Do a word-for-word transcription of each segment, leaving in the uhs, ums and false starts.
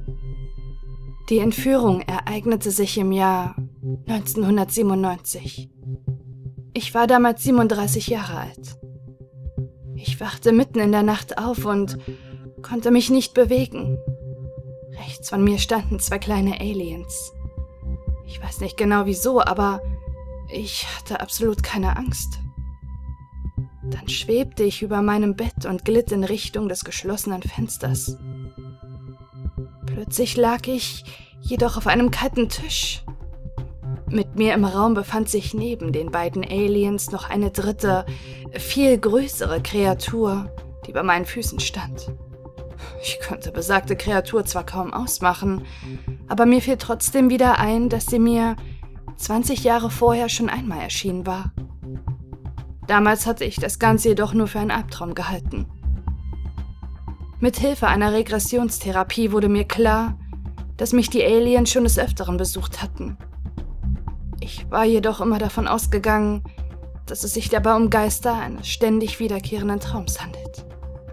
Die Entführung ereignete sich im Jahr neunzehnhundertsiebenundneunzig. Ich war damals siebenunddreißig Jahre alt. Ich wachte mitten in der Nacht auf und konnte mich nicht bewegen. Rechts von mir standen zwei kleine Aliens. Ich weiß nicht genau wieso, aber ich hatte absolut keine Angst. Dann schwebte ich über meinem Bett und glitt in Richtung des geschlossenen Fensters. Plötzlich lag ich jedoch auf einem kalten Tisch. Mit mir im Raum befand sich neben den beiden Aliens noch eine dritte, viel größere Kreatur, die bei meinen Füßen stand. Ich konnte besagte Kreatur zwar kaum ausmachen, aber mir fiel trotzdem wieder ein, dass sie mir zwanzig Jahre vorher schon einmal erschienen war. Damals hatte ich das Ganze jedoch nur für einen Albtraum gehalten. Mit Hilfe einer Regressionstherapie wurde mir klar, dass mich die Aliens schon des Öfteren besucht hatten. Ich war jedoch immer davon ausgegangen, dass es sich dabei um Geister eines ständig wiederkehrenden Traums handelt.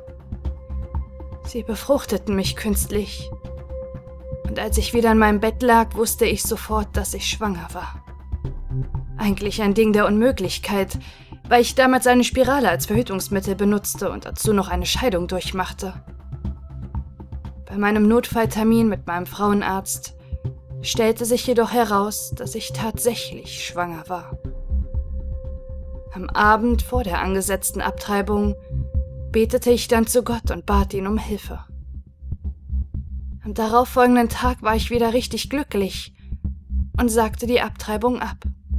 Sie befruchteten mich künstlich. Und als ich wieder in meinem Bett lag, wusste ich sofort, dass ich schwanger war. Eigentlich ein Ding der Unmöglichkeit, weil ich damals eine Spirale als Verhütungsmittel benutzte und dazu noch eine Scheidung durchmachte. Bei meinem Notfalltermin mit meinem Frauenarzt stellte sich jedoch heraus, dass ich tatsächlich schwanger war. Am Abend vor der angesetzten Abtreibung betete ich dann zu Gott und bat ihn um Hilfe. Am darauffolgenden Tag war ich wieder richtig glücklich und sagte die Abtreibung ab.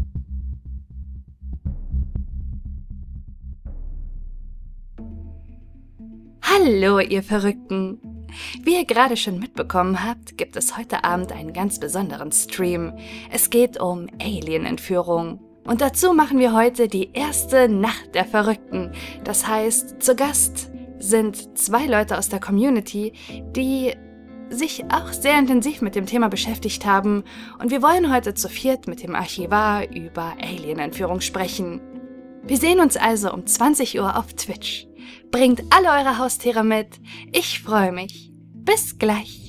Hallo, ihr Verrückten! Wie ihr gerade schon mitbekommen habt, gibt es heute Abend einen ganz besonderen Stream. Es geht um Alien-Entführung. Und dazu machen wir heute die erste Nacht der Verrückten. Das heißt, zu Gast sind zwei Leute aus der Community, die sich auch sehr intensiv mit dem Thema beschäftigt haben. Und wir wollen heute zu viert mit dem Archivar über Alien-Entführung sprechen. Wir sehen uns also um zwanzig Uhr auf Twitch. Bringt alle eure Haustiere mit. Ich freue mich. Bis gleich.